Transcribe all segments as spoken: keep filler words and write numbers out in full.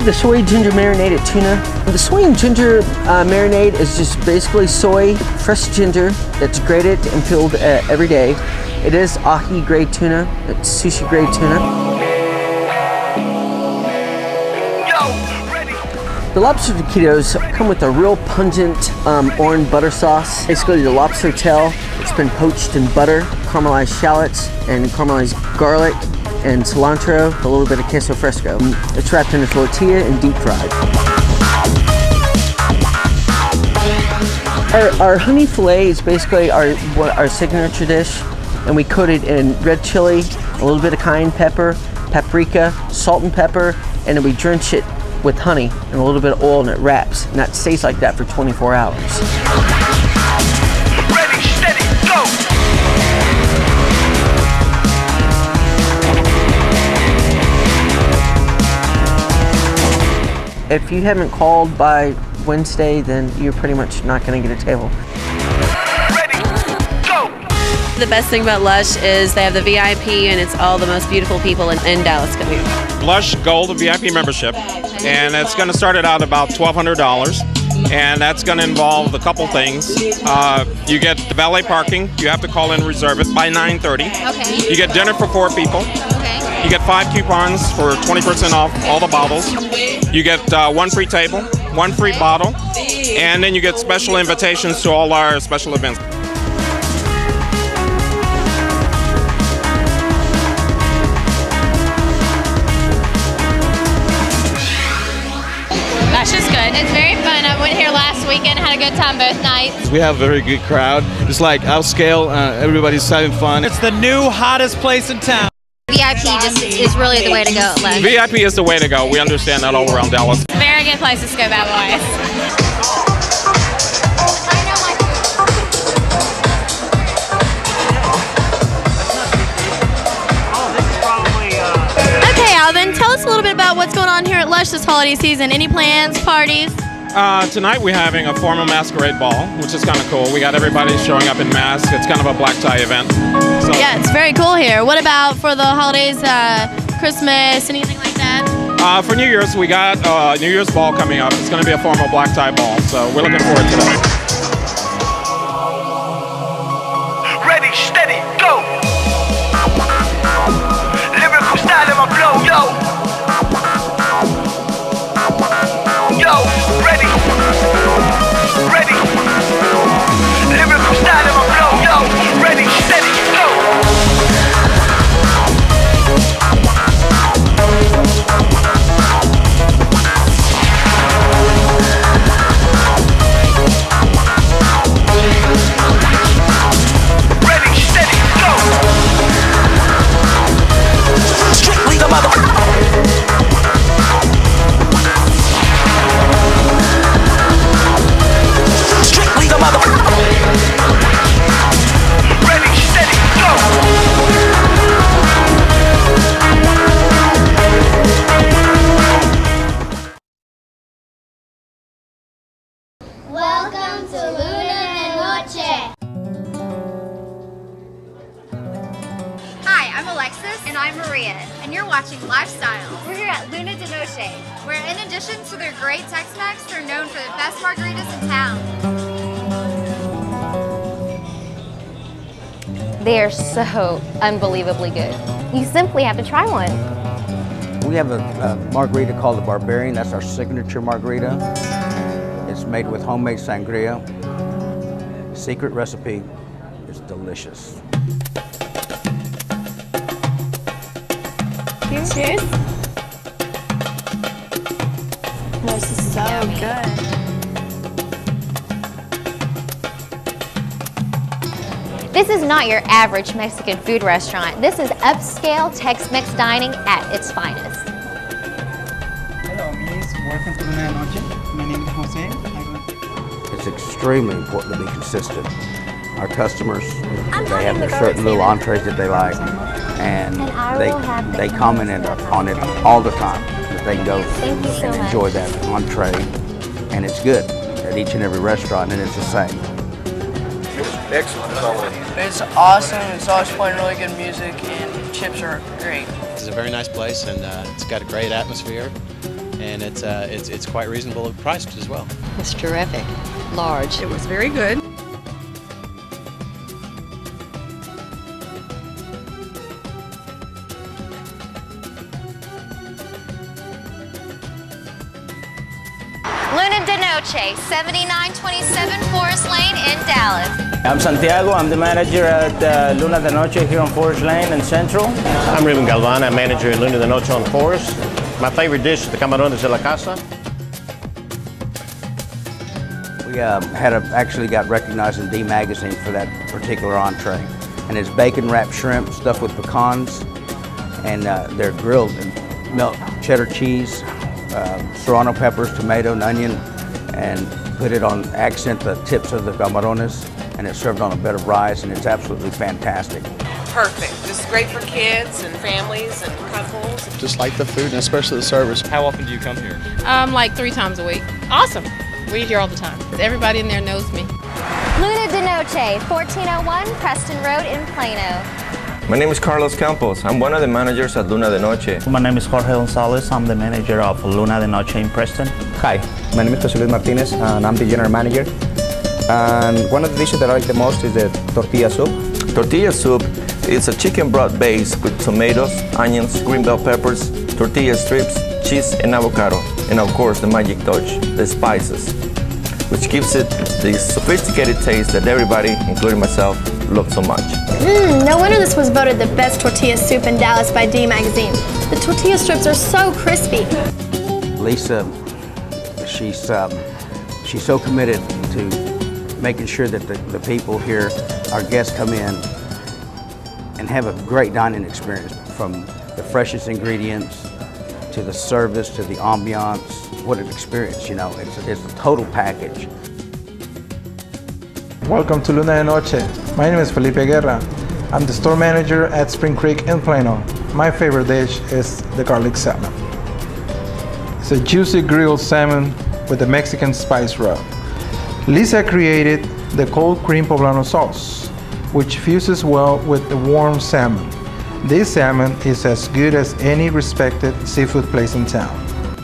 the soy ginger marinated tuna. The soy and ginger uh, marinade is just basically soy, fresh ginger that's grated and peeled uh, every day. It is ahi grade tuna, it's sushi grade tuna. The lobster taquitos come with a real pungent um, orange butter sauce. Basically the lobster tail, it's been poached in butter, caramelized shallots, and caramelized garlic and cilantro, a little bit of queso fresco. It's wrapped in a tortilla and deep fried. Our, our honey filet is basically our, our signature dish, and we coat it in red chili, a little bit of cayenne pepper, paprika, salt and pepper, and then we drench it with honey and a little bit of oil, and it wraps, and that stays like that for twenty-four hours. Ready, steady, go! If you haven't called by Wednesday, then you're pretty much not going to get a table. Ready, go! The best thing about Lush is they have the V I P, and it's all the most beautiful people in, in Dallas come here. Lush Gold V I P membership, and it's going to start it out about twelve hundred dollars, and that's going to involve a couple things. Uh, you get the valet parking. You have to call in and reserve it by nine thirty. Okay. You get dinner for four people. Okay. You get five coupons for twenty percent off all the bottles. You get uh, one free table, one free bottle, and then you get special invitations to all our special events. Lush is good. It's very fun. I went here last weekend, had a good time both nights. We have a very good crowd. It's like upscale, uh, everybody's having fun. It's the new hottest place in town. V I P just is really the way to go at Lush. V I P is the way to go. We understand that all around Dallas. Very good place to scope out, boys. Okay, Alvin, tell us a little bit about what's going on here at Lush this holiday season. Any plans, parties? Uh, tonight we're having a formal masquerade ball, which is kind of cool. We got everybody showing up in masks. It's kind of a black tie event. So, Yeah, it's very cool here. What about for the holidays, uh, Christmas, anything like that? Uh, for New Year's, we got uh, New Year's ball coming up. It's going to be a formal black tie ball, so we're looking forward to that. Ready, steady, go! Lyrical style in my flow, yo! Yo, ready, ready. Lyrical style in my flow, yo. Ready, steady, go. Ready, steady, go. Strictly the mother. Strictly the mother. Ready, steady, go. Welcome to Luna and Noche. Hi, I'm Alexis. And I'm Maria. And you're watching Lifestyle. We're here at Luna de Noche, where in addition to their great Tex-Mex, they're known for the best margaritas in town. They are so unbelievably good. You simply have to try one. We have a, a margarita called the Barbarian. That's our signature margarita. It's made with homemade sangria. Secret recipe. It's delicious. Cheers. Cheers. This is so good. This is not your average Mexican food restaurant. This is upscale Tex-Mex dining at its finest. Hello, miss. Welcome to Luna de Noche. My name is Jose. It's extremely important to be consistent. Our customers, I'm they have having their the certain little garlic entrees that they like, and And I they will have the they comment on it all the time. That they can go Thank you so and much. enjoy that entree, and it's good at each and every restaurant, and it's the same. Excellent as always. It's awesome. It's always playing really good music, and chips are great. This is a very nice place, and uh, it's got a great atmosphere. and it's uh, it's it's quite reasonable priced as well. It's terrific, large. It was very good. Luna de Noche, seventy-nine twenty-seven Forest Lane in Dallas. I'm Santiago. I'm the manager at uh, Luna de Noche here on Forest Lane in Central. I'm Ruben Galvan. I'm manager at Luna de Noche on Forest. My favorite dish is the camarones de la casa. We uh, had a, actually got recognized in D Magazine for that particular entree. And it's bacon wrapped shrimp stuffed with pecans, and uh, they're grilled in milk, cheddar cheese, uh, serrano peppers, tomato, and onion, and put it on, accent the tips of the camarones, and it's served on a bed of rice, and it's absolutely fantastic. Perfect. This is great for kids and families and couples. Just like the food and especially the service. How often do you come here? Um, like three times a week. Awesome. We eat here all the time. Everybody in there knows me. Luna de Noche, fourteen oh one Preston Road in Plano. My name is Carlos Campos. I'm one of the managers at Luna de Noche. My name is Jorge Gonzalez. I'm the manager of Luna de Noche in Preston. Hi, my name is Jose Luis Martinez and I'm the general manager. And one of the dishes that I like the most is the tortilla soup. Tortilla soup is a chicken broth base with tomatoes, onions, green bell peppers, tortilla strips, cheese, and avocado. And of course, the magic touch, the spices, which gives it the sophisticated taste that everybody, including myself, loves so much. Mmm, no wonder this was voted the best tortilla soup in Dallas by D Magazine. The tortilla strips are so crispy. Lisa, she's, um, she's so committed to making sure that the, the people here, our guests come in and have a great dining experience, from the freshest ingredients to the service to the ambiance. What an experience, you know, it's, it's a total package. Welcome to Luna de Noche. My name is Felipe Guerra. I'm the store manager at Spring Creek in Plano. My favorite dish is the garlic salmon. It's a juicy grilled salmon with a Mexican spice rub. Lisa created the cold cream poblano sauce, which fuses well with the warm salmon. This salmon is as good as any respected seafood place in town.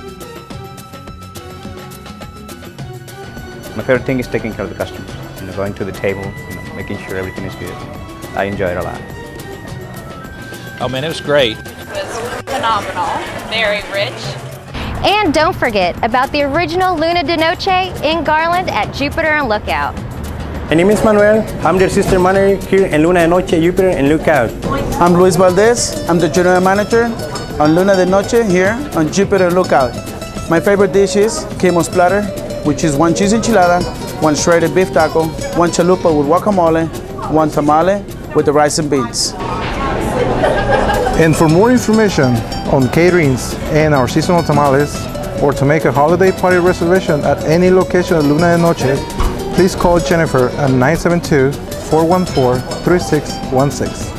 My favorite thing is taking care of the customers. You know, going to the table, you know, making sure everything is good. I enjoy it a lot. Oh man, it was great. It was phenomenal. Very rich. And don't forget about the original Luna de Noche in Garland at Jupiter and Lookout. My name is Manuel. I'm the assistant manager here in Luna de Noche, Jupiter and Lookout. I'm Luis Valdez. I'm the general manager on Luna de Noche here on Jupiter and Lookout. My favorite dish is Quemos platter, which is one cheese enchilada, one shredded beef taco, one chalupa with guacamole, one tamale with the rice and beans. And for more information on caterings and our seasonal tamales, or to make a holiday party reservation at any location at Luna de Noche, please call Jennifer at nine seven two, four one four, three six one six.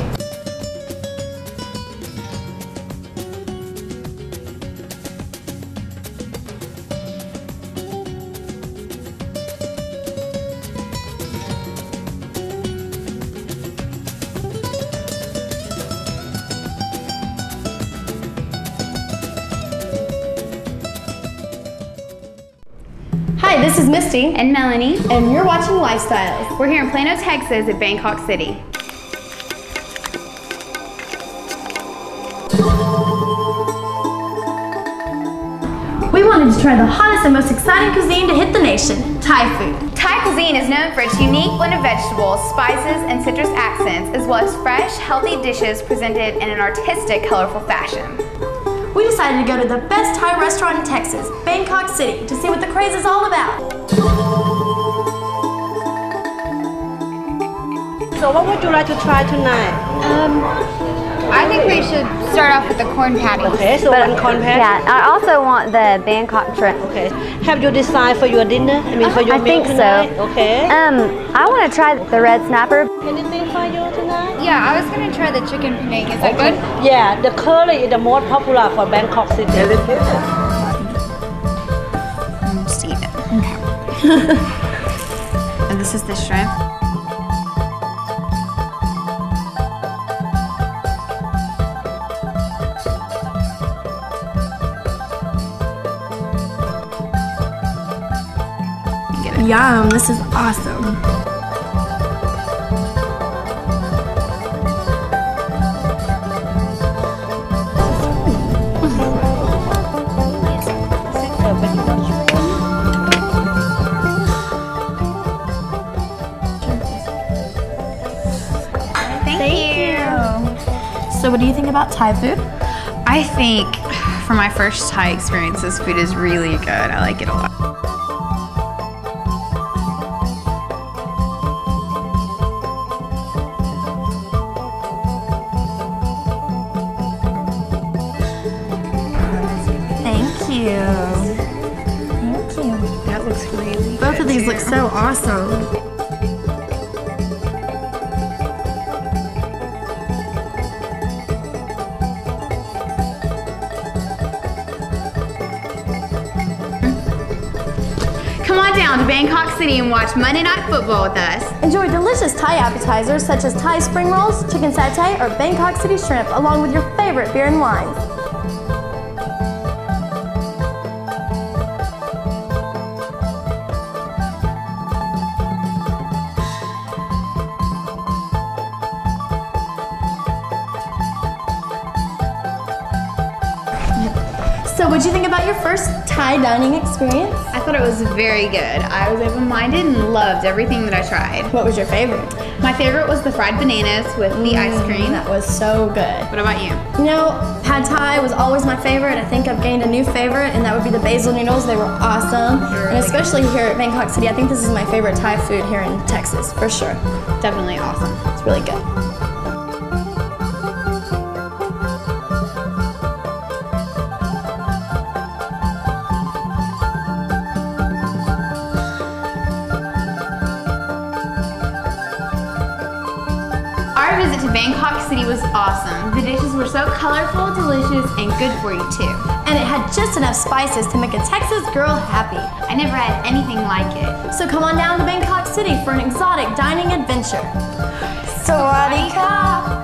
Hi, this is Misty. And Melanie. And you're watching Lifestyles. We're here in Plano, Texas at Bangkok City. We wanted to try the hottest and most exciting cuisine to hit the nation, Thai food. Thai cuisine is known for its unique blend of vegetables, spices, and citrus accents, as well as fresh, healthy dishes presented in an artistic, colorful fashion. We decided to go to the best Thai restaurant in Texas, Bangkok City, to see what the craze is all about. So what would you like to try tonight? Um, I think we should start off with the corn patty. Okay, so one corn patty. Yeah, I also want the Bangkok trip. Okay. Have you decided for your dinner? I mean, for your I meal think tonight? so. Okay. Um, I want to try the red snapper. Anything for you tonight? Yeah, I was going to try the chicken penang. Is that good? Yeah, the curry is the most popular for Bangkok City. Steven. And this is the shrimp. Yum, this is awesome. So what do you think about Thai food? I think for my first Thai experience, this food is really good. I like it a lot. Thank you. Thank you. That looks really good. Both of these too. look so awesome. Come on down to Bangkok City and watch Monday Night Football with us. Enjoy delicious Thai appetizers such as Thai spring rolls, chicken satay, or Bangkok City shrimp, along with your favorite beer and wines. So what'd you think about your first Thai dining experience? I thought it was very good. I was open-minded and loved everything that I tried. What was your favorite? My favorite was the fried bananas with the Mm, ice cream. That was so good. What about you? You know, Pad Thai was always my favorite. I think I've gained a new favorite, and that would be the basil noodles. They were awesome. Really and especially here at Bangkok City, I think this is my favorite Thai food here in Texas, for sure. Definitely awesome. It's really good. Our visit to Bangkok City was awesome. The dishes were so colorful, delicious, and good for you too. And it had just enough spices to make a Texas girl happy. I never had anything like it. So come on down to Bangkok City for an exotic dining adventure. Sawadee ka!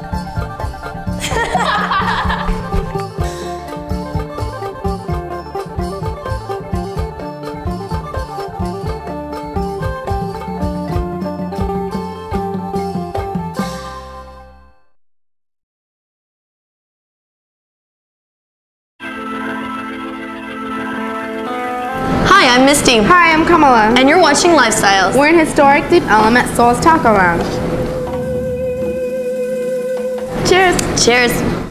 Hi, I'm Misty. Hi, I'm Kamala. And you're watching Lifestyles. We're in historic Deep Ellum at Soul's Taco Lounge. Cheers. Cheers.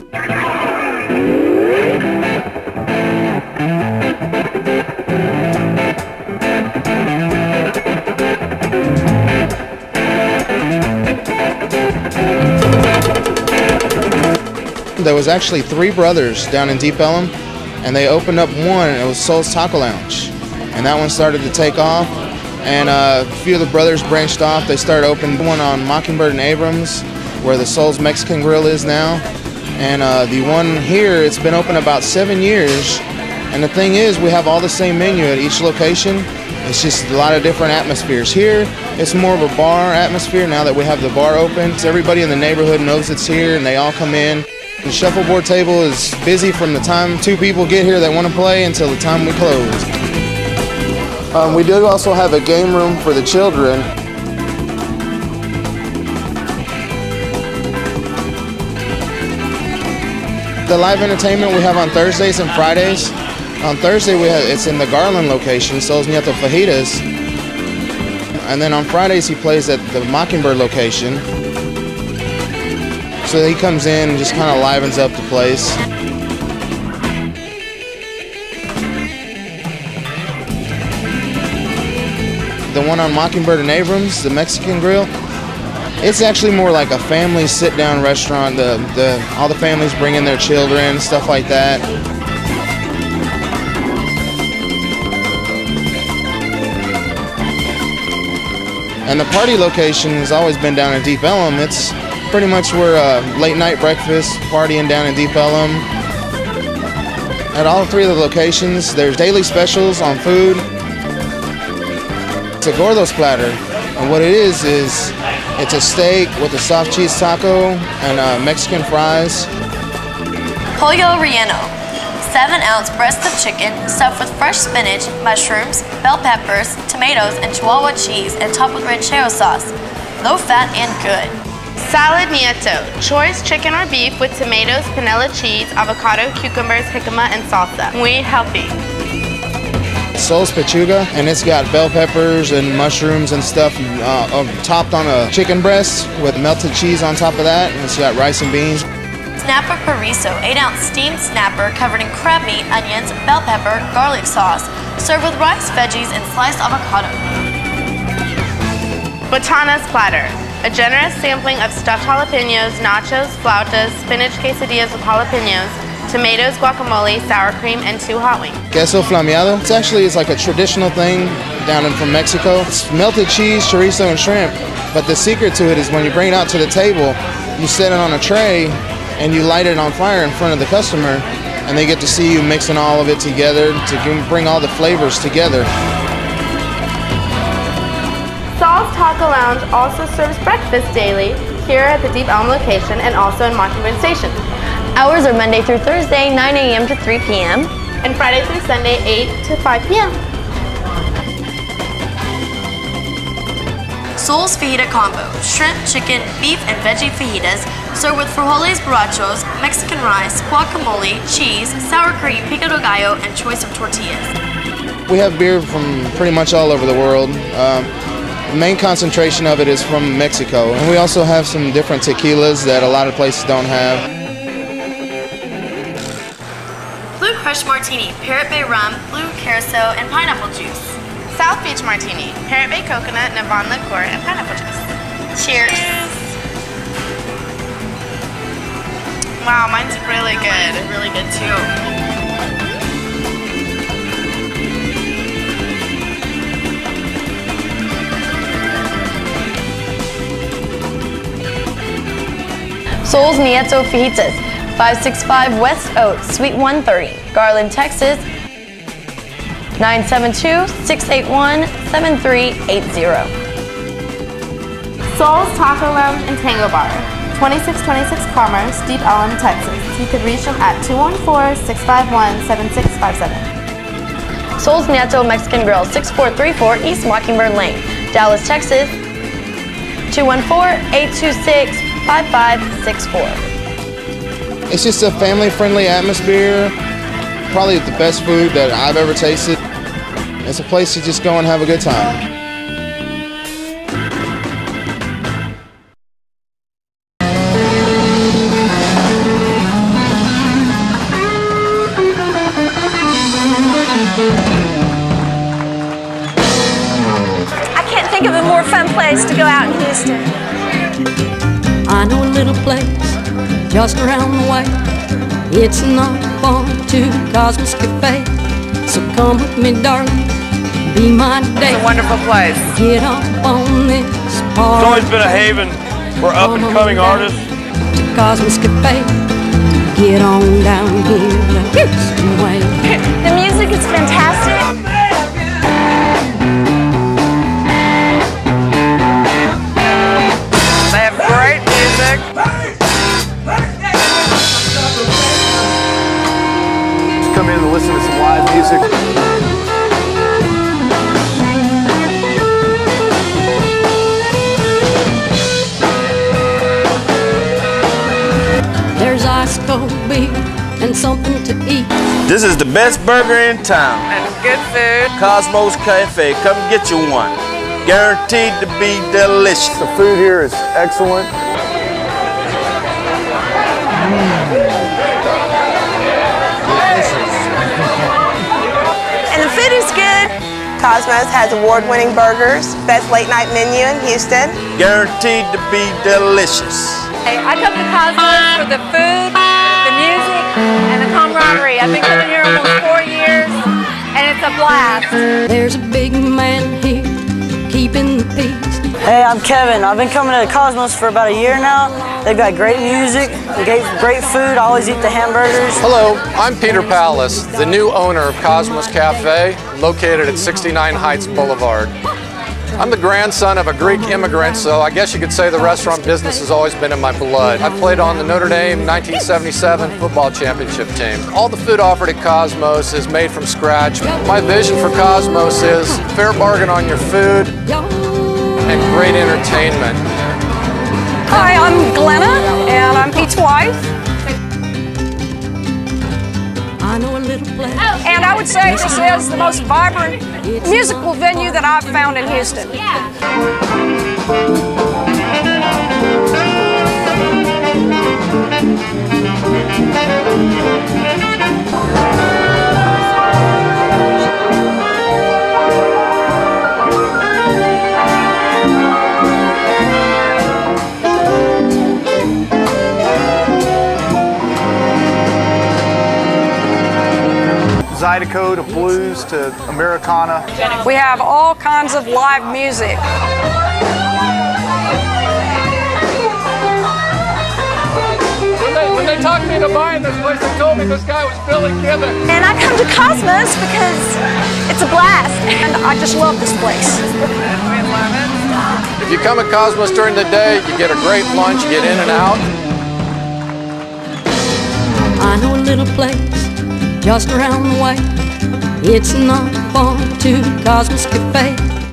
There was actually three brothers down in Deep Ellum, and they opened up one, and it was Soul's Taco Lounge. And that one started to take off, and uh, a few of the brothers branched off. They started opening one on Mockingbird and Abrams, where the Soul's Mexican Grill is now. And uh, the one here, it's been open about seven years. And the thing is, we have all the same menu at each location. It's just a lot of different atmospheres. Here, it's more of a bar atmosphere now that we have the bar open. So everybody in the neighborhood knows it's here, and they all come in. The shuffleboard table is busy from the time two people get here that want to play until the time we close. Um, we do also have a game room for the children. The live entertainment we have on Thursdays and Fridays. On Thursday, we have, it's in the Garland location, Soul's Nieto Fajitas. And then on Fridays, he plays at the Mockingbird location. So he comes in and just kind of livens up the place. The one on Mockingbird and Abrams, the Mexican Grill, it's actually more like a family sit-down restaurant. The, the, all the families bring in their children, stuff like that. And the party location has always been down in Deep Ellum. It's pretty much we're uh, late night breakfast, partying down in Deep Ellum. At all three of the locations, there's daily specials on food. It's a Gordos platter, and what it is is it's a steak with a soft cheese taco and uh, Mexican fries. Pollo relleno, seven ounce breast of chicken stuffed with fresh spinach, mushrooms, bell peppers, tomatoes, and Chihuahua cheese and topped with ranchero sauce. Low fat and good. Salad Nieto. Choice chicken or beef with tomatoes, panela cheese, avocado, cucumbers, jicama, and salsa. Muy healthy. Sol's Pechuga, and it's got bell peppers and mushrooms and stuff uh, uh, topped on a chicken breast with melted cheese on top of that, and it's got rice and beans. Snapper Pariso, eight ounce steamed snapper covered in crab meat, onions, bell pepper, garlic sauce, served with rice, veggies, and sliced avocado. Botanas Platter. A generous sampling of stuffed jalapenos, nachos, flautas, spinach quesadillas with jalapenos, tomatoes, guacamole, sour cream, and two hot wings. Queso flameado. It's actually it's like a traditional thing down in from Mexico. It's melted cheese, chorizo, and shrimp. But the secret to it is when you bring it out to the table, you set it on a tray and you light it on fire in front of the customer, and they get to see you mixing all of it together to bring all the flavors together. Sol's Taco Lounge also serves breakfast daily here at the Deep Elm location and also in Mockingbird Station. Hours are Monday through Thursday, nine A M to three P M and Friday through Sunday, eight to five P M Sol's Fajita Combo. Shrimp, chicken, beef, and veggie fajitas served with frijoles borrachos, Mexican rice, guacamole, cheese, sour cream, pico de gallo, and choice of tortillas. We have beer from pretty much all over the world. Um, The main concentration of it is from Mexico, and we also have some different tequilas that a lot of places don't have. Blue Crush Martini, Parrot Bay Rum, Blue Carousel, and Pineapple Juice. South Beach Martini, Parrot Bay Coconut, Navon Liqueur, and Pineapple Juice. Cheers. Wow, mine's really good. Mine's really good too. Sol's Nieto Fajitas, five sixty-five West Oaks, Suite one thirty, Garland, Texas, nine seven two, six eight one, seven three eight zero. Sol's Taco Lounge and Tango Bar, twenty-six twenty-six Commerce, Deep Ellum, Texas. You could reach them at two one four, six five one, seven six five seven. Sol's Nieto Mexican Grill, six four three four East Mockingbird Lane, Dallas, Texas, two one four, eight two six, five five six four. It's just a family-friendly atmosphere. Probably the best food that I've ever tasted. It's a place to just go and have a good time. I can't think of a more fun place to go out in Houston. I know a little place just around the way. It's not far to Cosmos Cafe. So come with me, darling, be my day. It's a wonderful place. Get up on this party. It's always been a haven for up-and-coming artists. To Cosmos Cafe, get on down here to Houston way. The music is fantastic. They have great music. Come in and listen to some live music. There's ice cold beer and something to eat. This is the best burger in town. And good food. Cosmos Cafe. Come get you one. Guaranteed to be delicious. The food here is excellent. And the food is good. Cosmos has award-winning burgers, best late-night menu in Houston. Guaranteed to be delicious. Hey, I come to Cosmos for the food, the music, and the camaraderie. I've been coming here almost four years, and it's a blast. There's a big man here keeping the peace. Hey, I'm Kevin. I've been coming to Cosmos for about a year now. They've got great music, they got great food. I always eat the hamburgers. Hello, I'm Peter Pallas, the new owner of Cosmos Cafe, located at sixty-nine Heights Boulevard. I'm the grandson of a Greek immigrant, so I guess you could say the restaurant business has always been in my blood. I played on the Notre Dame nineteen seventy-seven football championship team. All the food offered at Cosmos is made from scratch. My vision for Cosmos is fair bargain on your food and great entertainment. Hi, I'm Glenna, and I'm Pete's wife. I know a little place. And I would say this is the most vibrant musical venue that I've found in Houston. Zydeco to blues to Americana. We have all kinds of live music. When they, when they talked me into buying this place, they told me this guy was Billy Gibbon. And I come to Cosmos because it's a blast, and I just love this place. If you come at Cosmos during the day, you get a great lunch, you get in and out. I know a little place just around the way. It's not far to Cosmos Cafe.